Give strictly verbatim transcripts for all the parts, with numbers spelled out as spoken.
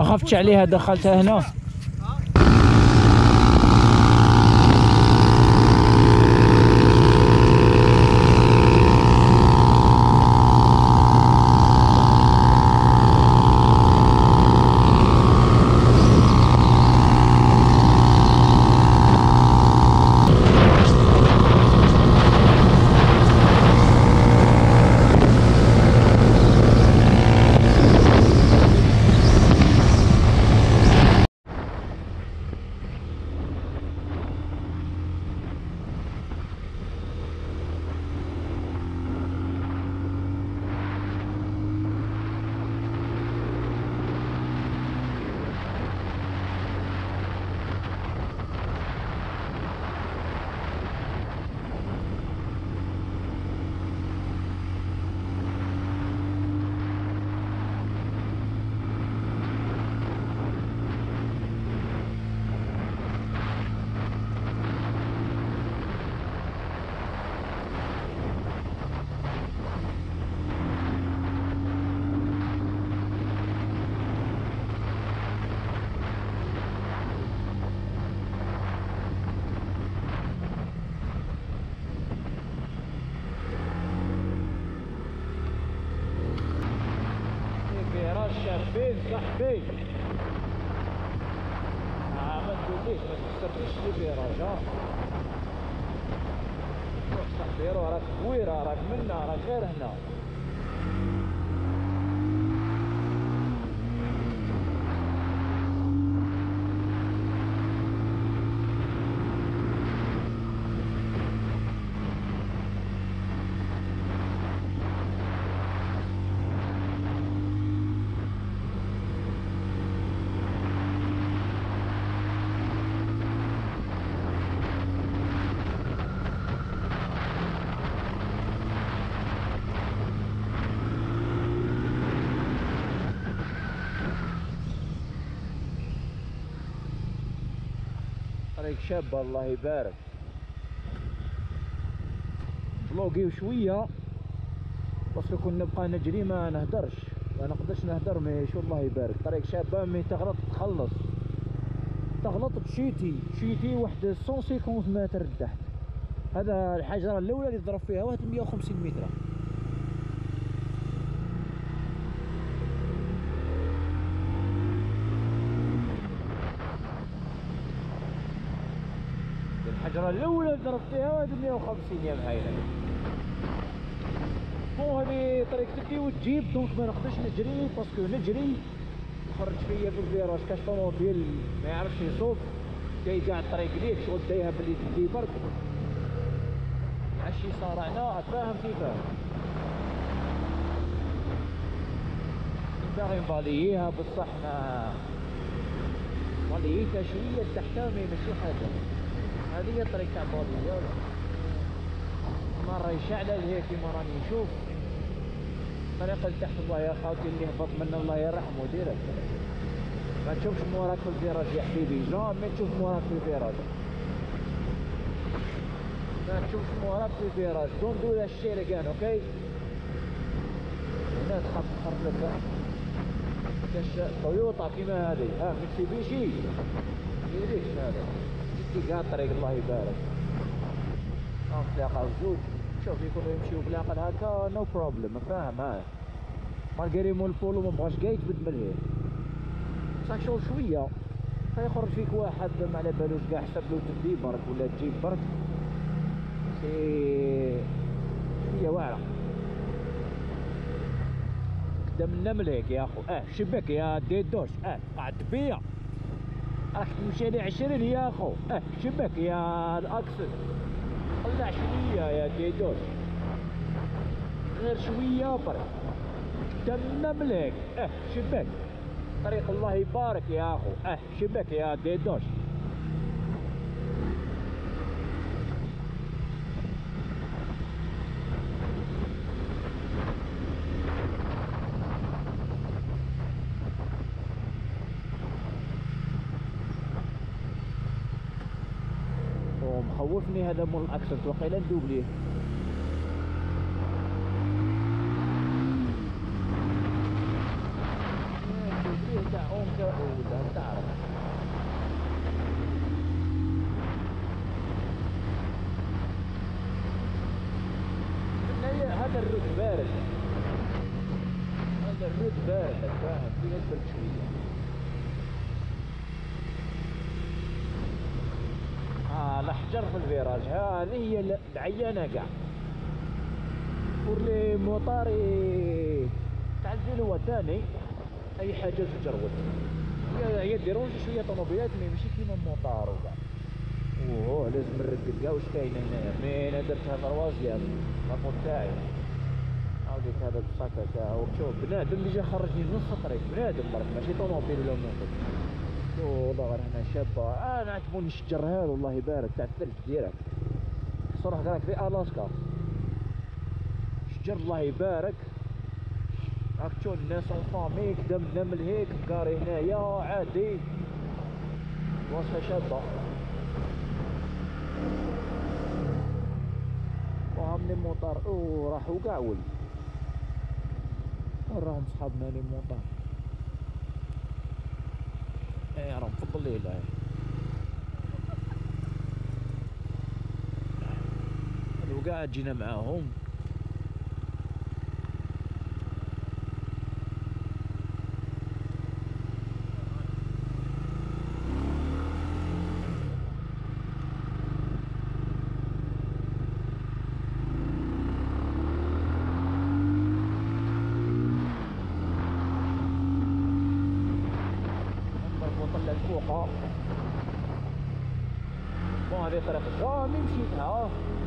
ما خفتش عليها دخلتها هنا. شابين صاحبي ها ما تقوليش ما تكسرنيش لي فيراج ها روح صاحبي روح راك كويره راك منا راك غير هنا. طريق شابة الله يبارك. بلوقيو شوية بس كون نبقى نجري ما نهدرش ما نقدرش نهدر مي شو الله يبارك. طريق شابة مي تغلط تخلص تغلط تشيتي تشيتي واحد مية وخمسين متر لتحت. هذا الحجرة الأولى اللي ضرب فيها واحد مية وخمسين متر. الحجرة الأولى ضرب فيها واحد مية وخمسين يا مهيلة. بون هذه طريق تدي وتجيب دونك ما نقدرش نجري باسكو نجري خرج فيا في الفيراج كاش طوموبيل ما يعرفش يصوب جاي قاع الطريق ليك شغل دايها بلي تدي برك عشي صارعنا فاهم كيفاه. باغي نفالييها بصح ما فالييتها شوية تحتها ماشي حاجة. هذه هي طريق تاع بوليفيا مرة يشعل هيك كيما راني نشوف. طريق لتحت الله يا خاوتي اللي هبط منا الله يرحمه ديرك. ما تشوفش موراك في الفيراج يا حبيبي جامي تشوف موراك في الفيراج. ما تشوفش موراك في الفيراج دون دو الشيرقان اوكي. هنا تخاف تخرج لك كاش طويوطا كيما هذه ها ميتسوبيشي ميديريش هذا كاع الطريق الله يبارك. راهم تلاقاو زوج شوف يكونوا يمشيو بلاقل هكا نو بروبليم فاهم. ها مالغري مول البولو مبغاش كاع يتبدل من هيه صح شغل شويه فيخرج فيك واحد ما على بالوش كاع حسب له تدي برك ولا تجيب برك سي شويه واعره قدام النمليك يا اخو. اه شبك يا ديدوش اه قعد فيا راك تمشي لي عشرين يا اخو. اه شبك يا الاكسل طلع شويه يا ديدوش غير شويه برك قدام ملك. اه شبك طريق الله يبارك يا اخو. اه شبك يا ديدوش. مخوفني هذا مول الاكسنت وقيلا ندوب ليه. ندوب ليه تاع اون حاجة ولا تعرف هذا الرد بارد، هذا الرد بارد فاهم، في نسبة شوية. اه الأحجار في الفيراج هذه هي العيانة كاع. ورلي موطاري تاع الفيلو ثاني أي حاجة تجرود، هي هي ديرونجي شوية طوموبيلات مي ماشي كيما الموطار وكاع. اوه لازم نركز كاع واش كاين هنايا، مي انا درتها تروازيام لابور تاعي. عاوديك هذا الساكا تاعو، شوف بنادم اللي جا خرجني من نص الطريق، بنادم برك ماشي طوموبيل ولا موطور. والله غير هنا شابة، انا عجبوني الشجر هذا والله يبارك تاع الثلج ديريكت، صراحة راك في الاسكا شجر الله يبارك. راك تشوف الناس اون فامي كدا منمل هيك مكاري هنايا عادي، وصفة شابة. وهم لي موطار اوه راحوا كاع ولد، وراهم صحابنا لي موطار. ايه راهم في الظليل ايه، هادو كاع جينا معاهم. فوق بون هذه طريق راني مشيتها.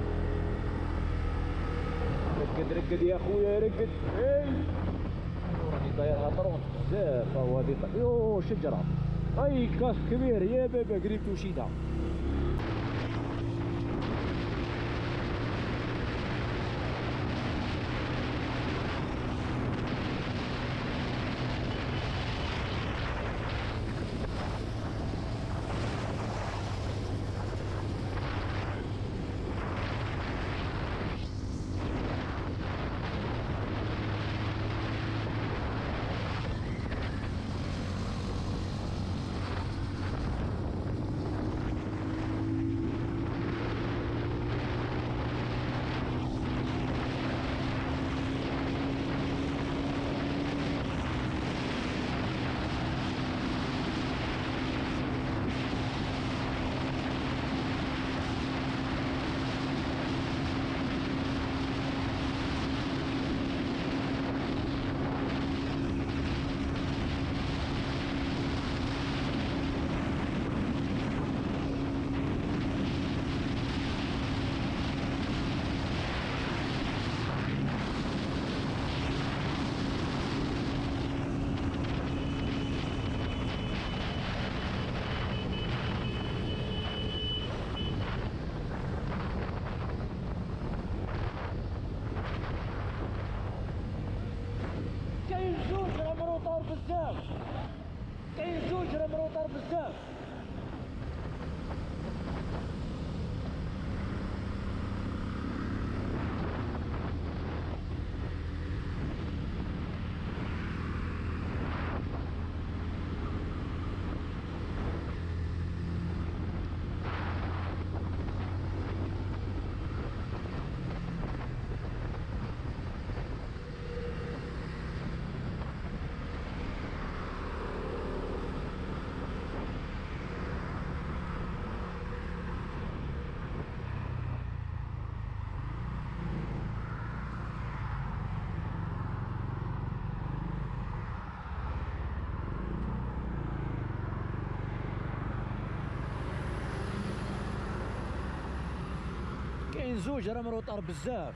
رقد رقد يا خويا رقد. اي راني دايرها طرونت بزاف. هو هذه يو شجره اي كاس كبير يا بابا قريبت وشيتها. بزاف كاين زوج راه مروطار بزاف. كاين زوج راه مروطار بزاف.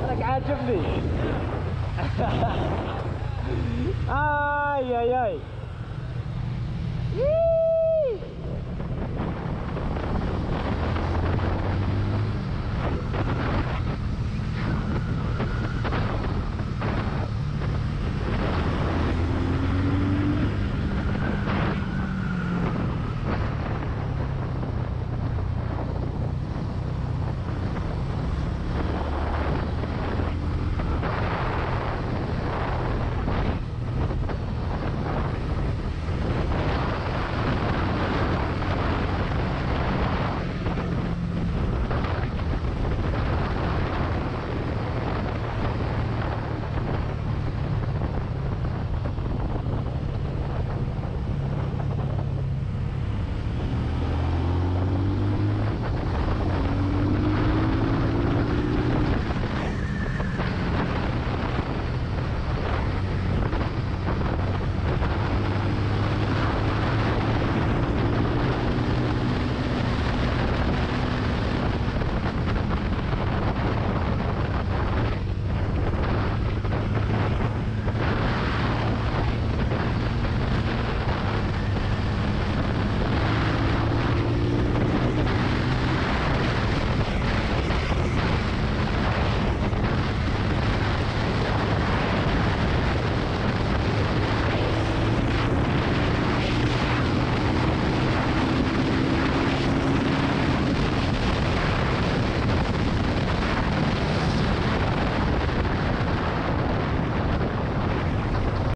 راك عاجبني. اي اي اي